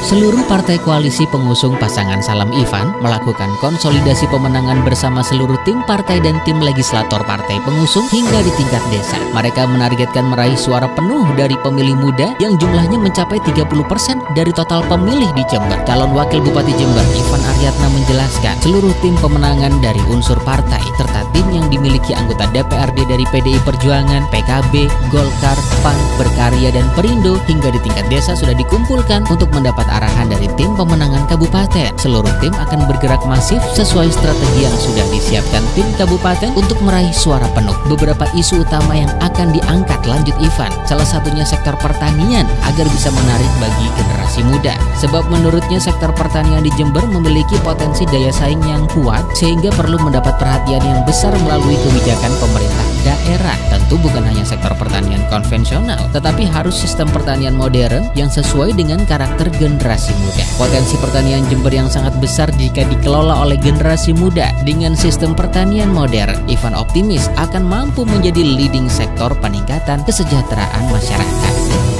Seluruh partai koalisi pengusung pasangan Salam Ivan melakukan konsolidasi pemenangan bersama seluruh tim partai dan tim legislator partai pengusung hingga di tingkat desa. Mereka menargetkan meraih suara penuh dari pemilih muda yang jumlahnya mencapai 30% dari total pemilih di Jember. Calon Wakil Bupati Jember, Ivan Aryatna, menjelaskan seluruh tim pemenangan dari unsur partai serta tim yang dimiliki anggota DPRD dari PDI Perjuangan, PKB, Golkar, PAN, Berkarya, dan Perindo hingga di tingkat desa sudah dikumpulkan untuk mendapat arahan dari tim pemenangan kabupaten. Seluruh tim akan bergerak masif sesuai strategi yang sudah disiapkan tim kabupaten untuk meraih suara penuh. Beberapa isu utama yang akan diangkat, lanjut Ivan, salah satunya sektor pertanian agar bisa menarik bagi generasi muda. Sebab menurutnya sektor pertanian di Jember memiliki potensi daya saing yang kuat sehingga perlu mendapat perhatian yang besar melalui kebijakan pemerintah daerah. Tentu bukan hanya sektor pertanian konvensional, tetapi harus sistem pertanian modern yang sesuai dengan karakter generasi muda. Potensi pertanian Jember yang sangat besar jika dikelola oleh generasi muda dengan sistem pertanian modern. Ivan optimis akan mampu menjadi leading sektor peningkatan kesejahteraan masyarakat.